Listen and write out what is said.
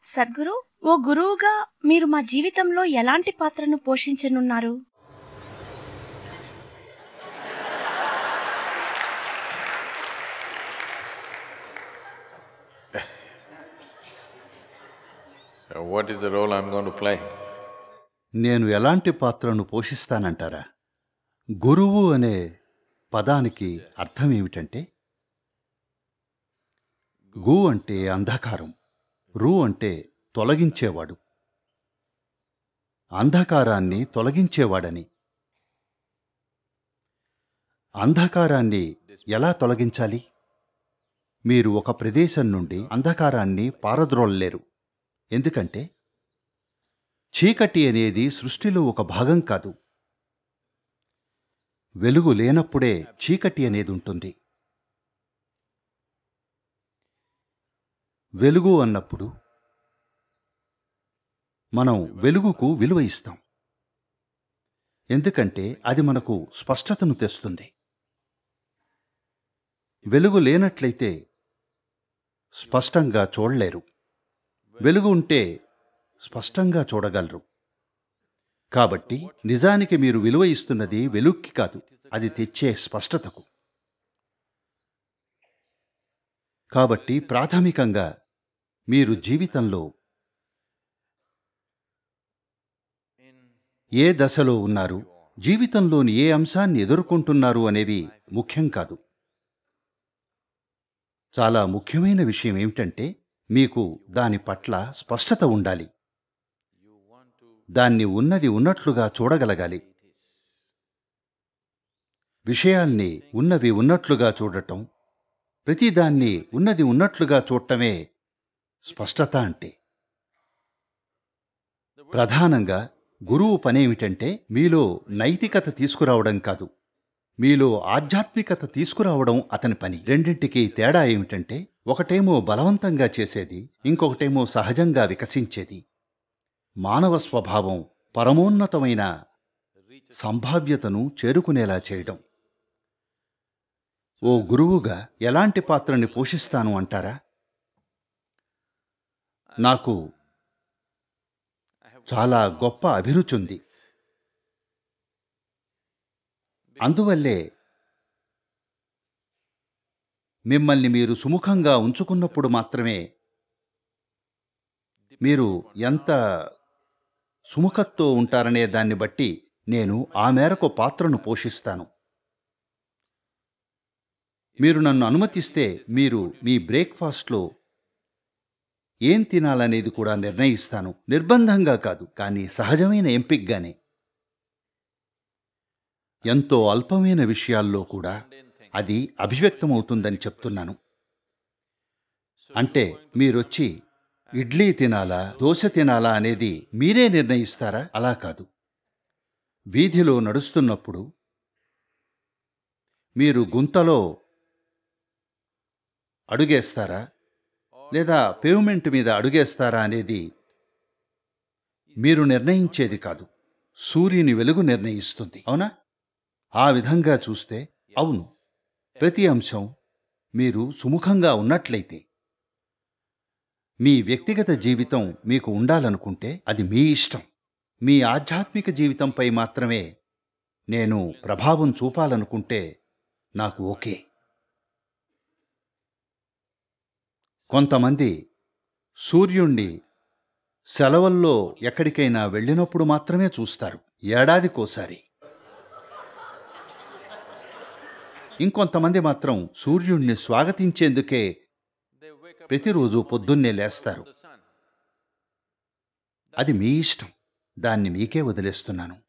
సద్గురు, ఓ గురువుగా మీరు మా జీవితంలో ఎలాంటి పాత్రను పోషించనున్నారు? What is the role I'm going to play? నేను ఎలాంటి పాత్రను పోషిస్తానంటారా? గురువు అనే పదానికి అర్థం ఏమిటంటే, గు అంటే అంధకారం, రు అంటే తొలగించేవాడు, అంధకారాన్ని తొలగించేవాడని. అంధకారాన్ని ఎలా తొలగించాలి? మీరు ఒక ప్రదేశం నుండి అంధకారాన్ని పారద్రోలలేరు. ఎందుకంటే చీకటి అనేది సృష్టిలో ఒక భాగం కాదు. వెలుగు లేనప్పుడే చీకటి అనేది ఉంటుంది. వెలుగు అన్నప్పుడు మనం వెలుగుకు విలువ ఇస్తాం, ఎందుకంటే అది మనకు స్పష్టతను తెస్తుంది. వెలుగు లేనట్లయితే స్పష్టంగా చూడలేరు. వెలుగు ఉంటే స్పష్టంగా చూడగలరు. కాబట్టి నిజానికి మీరు విలువ ఇస్తున్నది వెలుక్కి కాదు, అది తెచ్చే స్పష్టతకు. కాబట్టి ప్రాథమికంగా మీరు జీవితంలో ఏ దశలో ఉన్నారు, జీవితంలోని ఏ అంశాన్ని ఎదుర్కొంటున్నారు అనేవి ముఖ్యం కాదు. చాలా ముఖ్యమైన విషయం ఏమిటంటే, మీకు దాని పట్ల స్పష్టత ఉండాలి. దాన్ని ఉన్నది ఉన్నట్లుగా చూడగలగాలి. విషయాల్ని ఉన్నవి ఉన్నట్లుగా చూడటం, ప్రతిదాన్ని ఉన్నది ఉన్నట్లుగా చూడటమే స్పష్టత అంటే. ప్రధానంగా గురువు పనేమిటంటే, మీలో నైతికత తీసుకురావడం కాదు, మీలో ఆధ్యాత్మికత తీసుకురావడం అతని పని. రెండింటికి తేడా ఏమిటంటే, ఒకటేమో బలవంతంగా చేసేది, ఇంకొకటేమో సహజంగా వికసించేది. మానవ స్వభావం పరమోన్నతమైన సంభావ్యతను చేరుకునేలా చేయడం. ఓ గురువుగా ఎలాంటి పాత్రని పోషిస్తాను అంటారా? నాకు చాలా గొప్ప అభిరుచి ఉంది. అందువల్లే మిమ్మల్ని మీరు సుముఖంగా ఉంచుకున్నప్పుడు మాత్రమే మీరు ఎంత సుముఖంతో ఉంటారనే దాన్ని బట్టి నేను ఆ మేరకు పాత్రను పోషిస్తాను. మీరు నన్ను అనుమతిస్తే మీరు మీ బ్రేక్ఫాస్ట్లో ఏం తినాలనేది కూడా నిర్ణయిస్తాను. నిర్బంధంగా కాదు, కానీ సహజమైన ఎంపికగానే. ఎంతో అల్పమైన విషయాల్లో కూడా అది అభివ్యక్తమవుతుందని చెప్తున్నాను. అంటే మీరొచ్చి ఇడ్లీ తినాలా, దోశ తినాలా అనేది మీరే నిర్ణయిస్తారా? అలా కాదు. వీధిలో నడుస్తున్నప్పుడు మీరు గుంతలో అడుగేస్తారా లేదా పేవ్మెంట్ మీద అడుగేస్తారా అనేది మీరు నిర్ణయించేది కాదు, సూర్యుని వెలుగు నిర్ణయిస్తుంది. అవునా? ఆ విధంగా చూస్తే అవును, ప్రతి అంశం మీరు సుముఖంగా ఉన్నట్లయితే. మీ వ్యక్తిగత జీవితం మీకు ఉండాలనుకుంటే అది మీ ఇష్టం. మీ ఆధ్యాత్మిక జీవితంపై మాత్రమే నేను ప్రభావం చూపాలనుకుంటే నాకు ఓకే. కొంతమంది సూర్యుణ్ణి సెలవుల్లో ఎక్కడికైనా వెళ్ళినప్పుడు మాత్రమే చూస్తారు, ఏడాదికోసారి. ఇంకొంతమంది మాత్రం సూర్యుణ్ణి స్వాగతించేందుకే ప్రతిరోజు పొద్దున్నే లేస్తారు. అది మీ ఇష్టం, దాన్ని మీకే వదిలేస్తున్నాను.